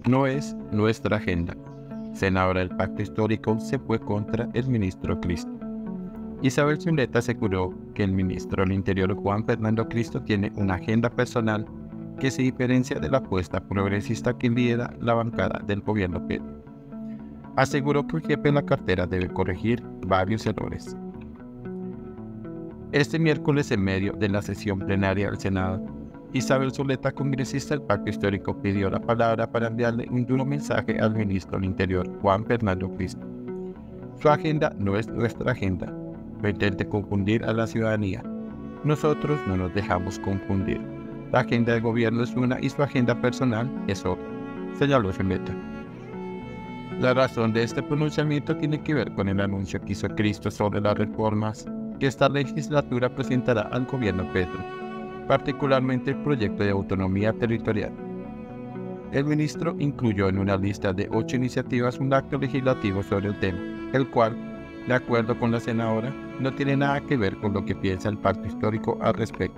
no es nuestra agenda. Senadora del Pacto Histórico se fue contra el ministro Cristo. Isabel Zuleta aseguró que el ministro del Interior Juan Fernando Cristo tiene una agenda personal que se diferencia de la apuesta progresista que lidera la bancada del gobierno Petro. Aseguró que el jefe de la cartera debe corregir varios errores. Este miércoles, en medio de la sesión plenaria del Senado, Isabel Zuleta, congresista del Pacto Histórico, pidió la palabra para enviarle un duro mensaje al ministro del Interior, Juan Fernando Cristo. Su agenda no es nuestra agenda. No intente confundir a la ciudadanía. Nosotros no nos dejamos confundir. La agenda del gobierno es una y su agenda personal es otra, señaló Zuleta. La razón de este pronunciamiento tiene que ver con el anuncio que hizo Cristo sobre las reformas que esta legislatura presentará al gobierno Petro, particularmente el proyecto de autonomía territorial. El ministro incluyó en una lista de 8 iniciativas un acto legislativo sobre el tema, el cual, de acuerdo con la senadora, no tiene nada que ver con lo que piensa el Pacto Histórico al respecto.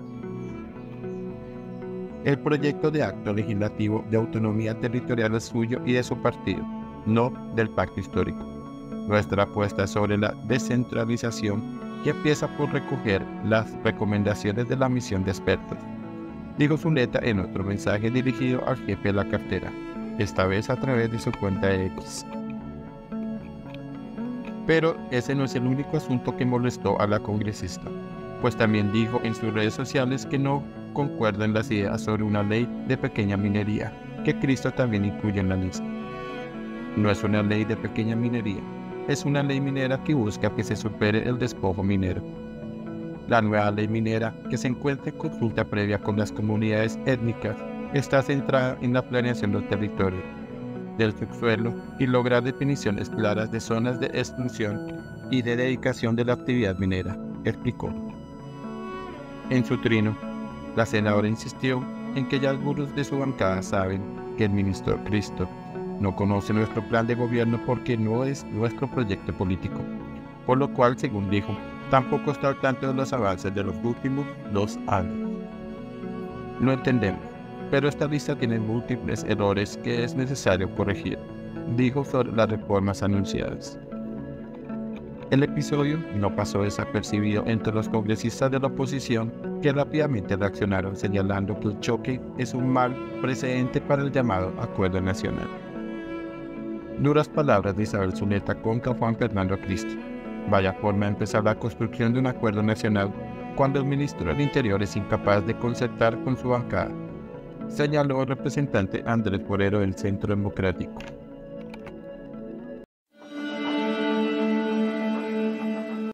El proyecto de acto legislativo de autonomía territorial es suyo y de su partido, no del Pacto Histórico. Nuestra apuesta es sobre la descentralización que empieza por recoger las recomendaciones de la misión de expertos, dijo Zuleta en otro mensaje dirigido al jefe de la cartera, esta vez a través de su cuenta de X. Pero ese no es el único asunto que molestó a la congresista, pues también dijo en sus redes sociales que no concuerda en las ideas sobre una ley de pequeña minería, que Cristo también incluye en la lista. No es una ley de pequeña minería, es una ley minera que busca que se supere el despojo minero. La nueva ley minera, que se encuentra en consulta previa con las comunidades étnicas, está centrada en la planeación del territorio, del subsuelo y lograr definiciones claras de zonas de exclusión y de dedicación de la actividad minera, explicó. En su trino, la senadora insistió en que ya algunos de su bancada saben que el ministro Cristo no conoce nuestro plan de gobierno porque no es nuestro proyecto político, por lo cual, según dijo, tampoco está al tanto de los avances de los últimos 2 años. Lo entendemos, pero esta lista tiene múltiples errores que es necesario corregir, dijo sobre las reformas anunciadas. El episodio no pasó desapercibido entre los congresistas de la oposición, que rápidamente reaccionaron señalando que el choque es un mal precedente para el llamado Acuerdo Nacional. Duras palabras de Isabel Zuleta contra Juan Fernando Cristo. Vaya forma de empezar la construcción de un acuerdo nacional cuando el ministro del Interior es incapaz de concertar con su bancada, señaló el representante Andrés Forero del Centro Democrático.